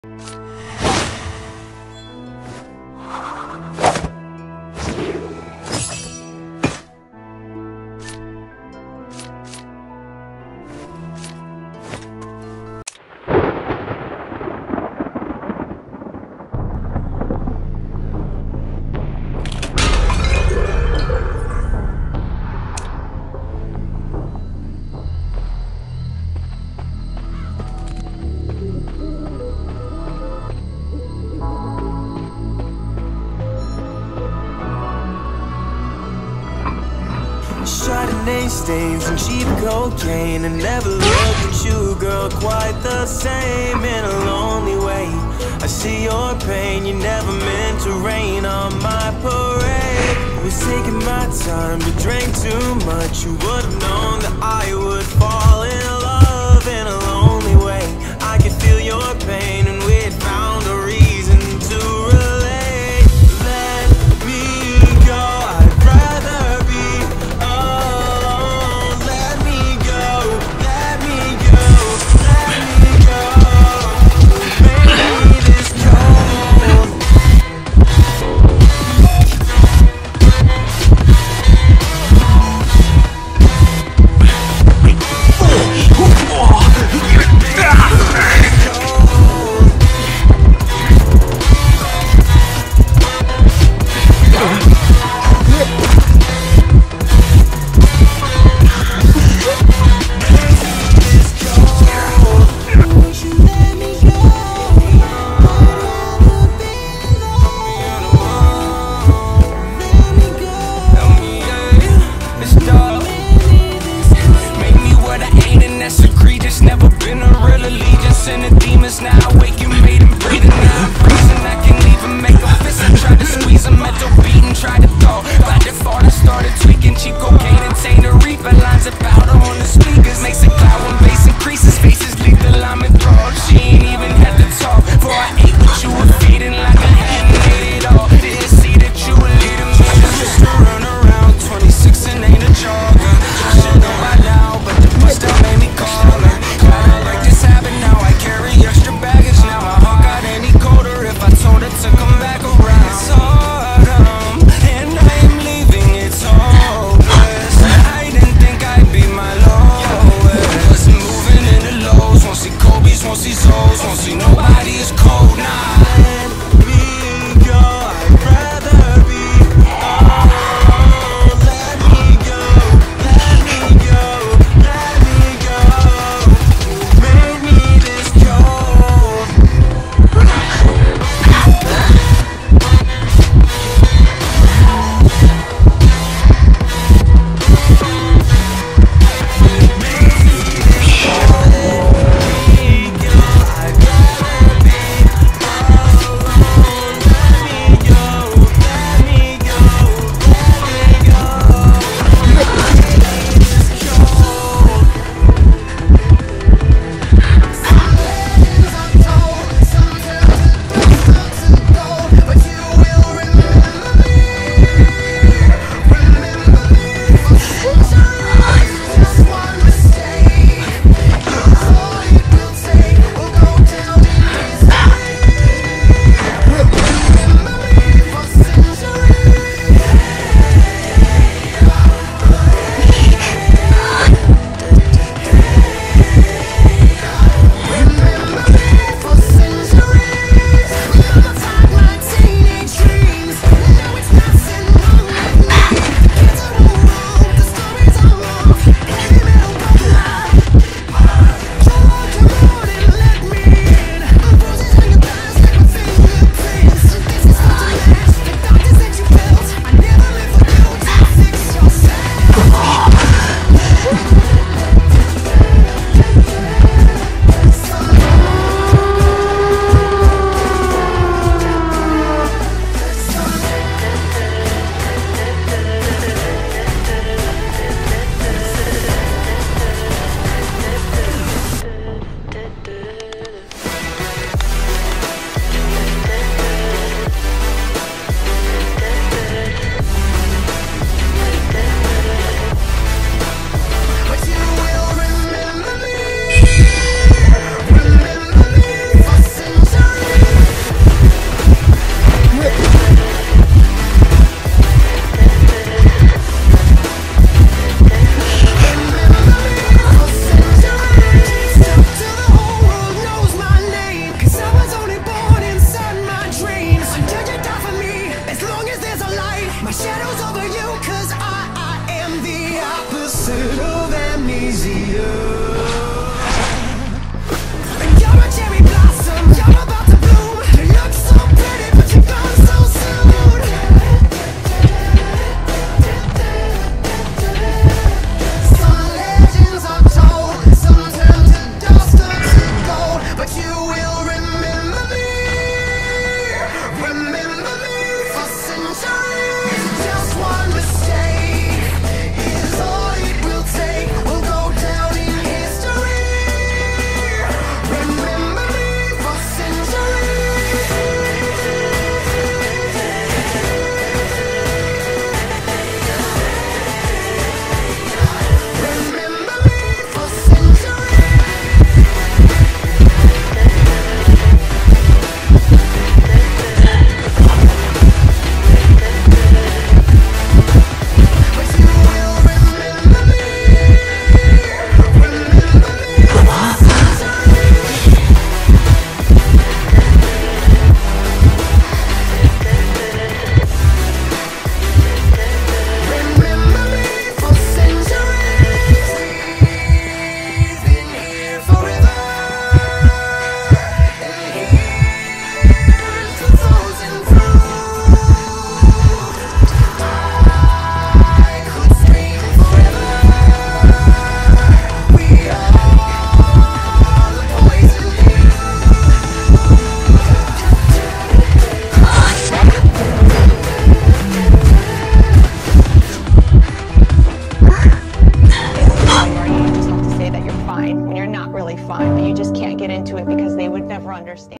Chardonnay stains and cheap cocaine, and never looked at you, girl, quite the same. In a lonely way, I see your pain. You never meant to rain on my parade. I was taking my time, but drank too much. You would've known that I would fall in love in a lonely way. I could feel your pain, and we'd found a reason to relate. Let me go, I'd rather be alone. Let me go, let me go, let me go. Make me this cold. fine when you're not really fine, but you just can't get into it because they would never understand.